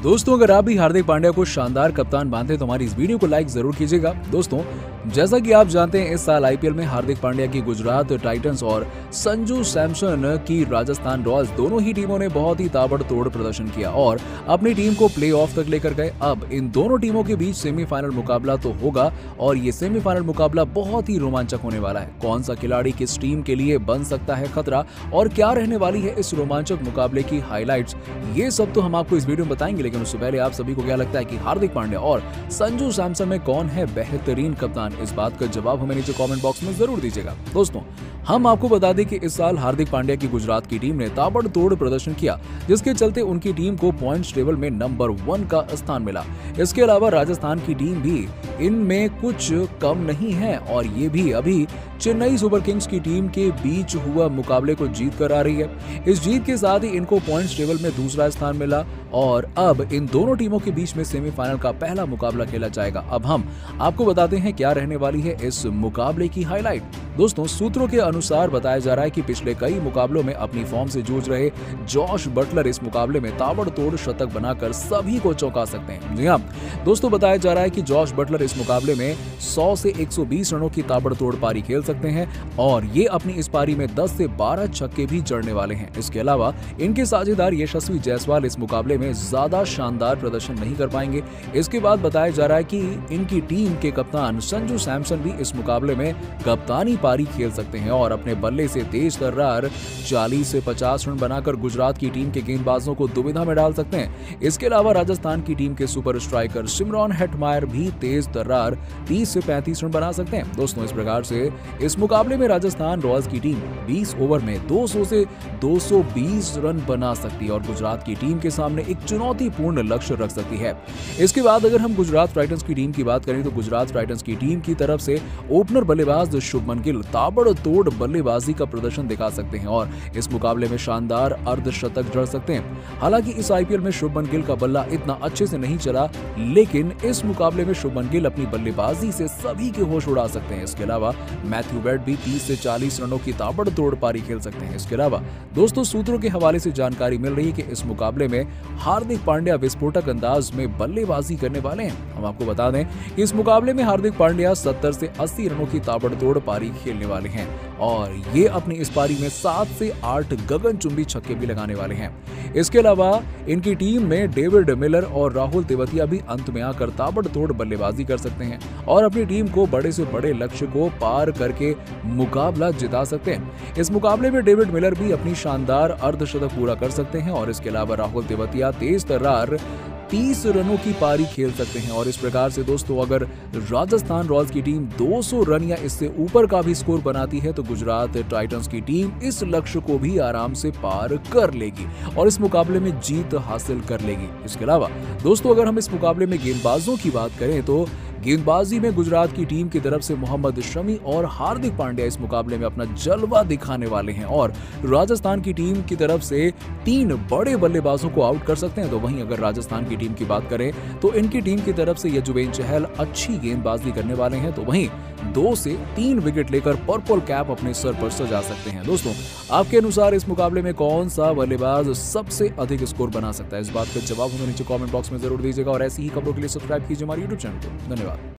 दोस्तों, अगर आप भी हार्दिक पांड्या को शानदार कप्तान मानते हैं तो हमारी इस वीडियो को लाइक जरूर कीजिएगा। दोस्तों, जैसा कि आप जानते हैं, इस साल आईपीएल में हार्दिक पांड्या की गुजरात टाइटंस और संजू सैमसन की राजस्थान रॉयल्स दोनों ही टीमों ने बहुत ही ताबड़तोड़ प्रदर्शन किया और अपनी टीम को प्लेऑफ तक लेकर गए। अब इन दोनों टीमों के बीच सेमीफाइनल मुकाबला तो होगा और ये सेमीफाइनल मुकाबला बहुत ही रोमांचक होने वाला है। कौन सा खिलाड़ी किस टीम के लिए बन सकता है खतरा और क्या रहने वाली है इस रोमांचक मुकाबले की हाईलाइट्स, ये सब तो हम आपको इस वीडियो में बताएंगे। लेकिन उससे पहले आप सभी को क्या लगता है कि हार्दिक पांड्या और संजू सैमसन में कौन है बेहतरीन कप्तान? इस बात का जवाब हमें नीचे कमेंट बॉक्स में जरूर दीजिएगा। दोस्तों, हम आपको बता दें कि इस साल हार्दिक पांड्या की गुजरात की टीम ने ताबड़तोड़ प्रदर्शन किया, जिसके चलते उनकी टीम को पॉइंट्स टेबल में नंबर 1 का स्थान मिला। इसके अलावा राजस्थान की टीम भी इनमें कुछ कम नहीं है और ये भी अभी चेन्नई सुपर किंग्स की टीम के बीच हुआ मुकाबले को जीत कर आ रही है। इस जीत के साथ ही इनको पॉइंट्स टेबल में दूसरा स्थान मिला और अब इन दोनों टीमों के बीच में सेमीफाइनल का पहला मुकाबला खेला जाएगा। अब हम आपको बताते हैं क्या रहने वाली है इस मुकाबले की हाईलाइट। दोस्तों, सूत्रों के अनुसार बताया जा रहा है कि पिछले कई मुकाबलों में अपनी फॉर्म से जूझ रहे जॉश बटलर इस मुकाबले में ताबड़तोड़ शतक बनाकर सभी को चौंका सकते हैं। जी हां दोस्तों, बताया जा रहा है कि जॉश बटलर इस मुकाबले में 100 से 120 रनों की ताबड़तोड़ पारी खेल सकते हैं और ये अपनी इस पारी में 10 से 12 छक्के भी जड़ने वाले हैं। इसके अलावा इनके साझेदार यशस्वी जायसवाल इस मुकाबले में ज्यादा शानदार प्रदर्शन नहीं कर पाएंगे। इसके बाद बताया जा रहा है कि इनकी टीम के कप्तान संजू सैमसन भी इस मुकाबले में कप्तानी पारी खेल सकते हैं और अपने बल्ले से तेज तर्रार 40 से 50 रन बनाकर गुजरात की टीम के गेंदबाजों को दुविधा में डाल सकते हैं। इसके अलावा राजस्थान की टीम के सुपर स्ट्राइकर सिमरॉन हेटमायर भी तेज तर्रार 30 से 35 रन बना सकते हैं। दोस्तों, इस प्रकार से इस मुकाबले में राजस्थान रॉयल्स की टीम 20 ओवर में 200 से 220 रन बना सकती है और गुजरात की टीम के सामने एक चुनौतीपूर्ण लक्ष्य रख सकती है। इसके बाद अगर हम गुजरात टाइटंस की टीम की बात करें तो गुजरात टाइटंस की टीम की तरफ से ओपनर बल्लेबाज शुभमन गिल ताबड़तोड़ बल्लेबाजी का प्रदर्शन दिखा सकते हैं और इस मुकाबले में शानदार अर्धशतक जड़ सकते हैं। हालांकि इस आईपीएल में शुभमन गिल का बल्ला इतना अच्छे से नहीं चला, लेकिन इस मुकाबले में शुभमन गिल अपनी बल्लेबाजी से सभी के होश उड़ा सकते हैं। इसके अलावा मैथ्यू वेड भी 30 से 40 रनों की ताबड़तोड़ पारी खेल सकते हैं। इसके अलावा दोस्तों, सूत्रों के हवाले से जानकारी मिल रही है कि इस मुकाबले में हार्दिक पांड्या विस्फोटक अंदाज में बल्लेबाजी करने वाले हैं। हम आपको बता दें कि इस मुकाबले में हार्दिक पांड्या 70 से 80 रनों की ताबड़तोड़ पारी खेलने वाले हैं और ये अपनी इस पारी में 7 से 8 गगनचुंबी छक्के भी लगाने वाले हैं। इसके अलावा इनकी टीम में डेविड मिलर और राहुल तेवतिया भी अंत में आकर ताबड़तोड़ बल्लेबाजी कर सकते हैं और अपनी टीम को बड़े से बड़े लक्ष्य को पार करके मुकाबला जिता सकते हैं। इस मुकाबले में डेविड मिलर भी अपनी शानदार अर्धशतक पूरा कर सकते हैं और इसके अलावा राहुल तेवतिया तेज तर्रार 30 रनों की पारी खेल सकते हैं और इस प्रकार से दोस्तों, अगर राजस्थान रॉयल्स की टीम 200 रन या इससे ऊपर का भी स्कोर बनाती है तो गुजरात टाइटंस की टीम इस लक्ष्य को भी आराम से पार कर लेगी और इस मुकाबले में जीत हासिल कर लेगी। इसके अलावा दोस्तों, अगर हम इस मुकाबले में गेंदबाजों की बात करें तो गेंदबाजी में गुजरात की टीम की तरफ से मोहम्मद शमी और हार्दिक पांड्या इस मुकाबले में अपना जलवा दिखाने वाले हैं और राजस्थान की टीम की तरफ से 3 बड़े बल्लेबाजों को आउट कर सकते हैं। तो वहीं अगर राजस्थान की टीम की बात करें तो इनकी टीम की तरफ से यजुवेंद्र चहल अच्छी गेंदबाजी करने वाले हैं, तो वहीं 2 से 3 विकेट लेकर पर्पल कैप अपने सर पर सजा सकते हैं। दोस्तों, आपके अनुसार इस मुकाबले में कौन सा बल्लेबाज सबसे अधिक स्कोर बना सकता है? इस बात का जवाब हमें नीचे कमेंट बॉक्स में जरूर दीजिएगा और ऐसी ही खबरों के लिए सब्सक्राइब कीजिए हमारे यूट्यूब चैनल को। धन्यवाद।